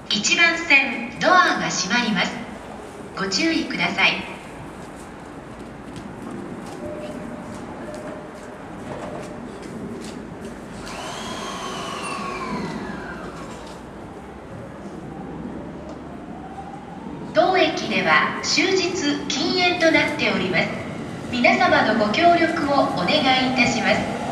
1番線ドアが閉まります。ご注意ください。当駅では終日禁煙となっております。皆様のご協力をお願いいたします。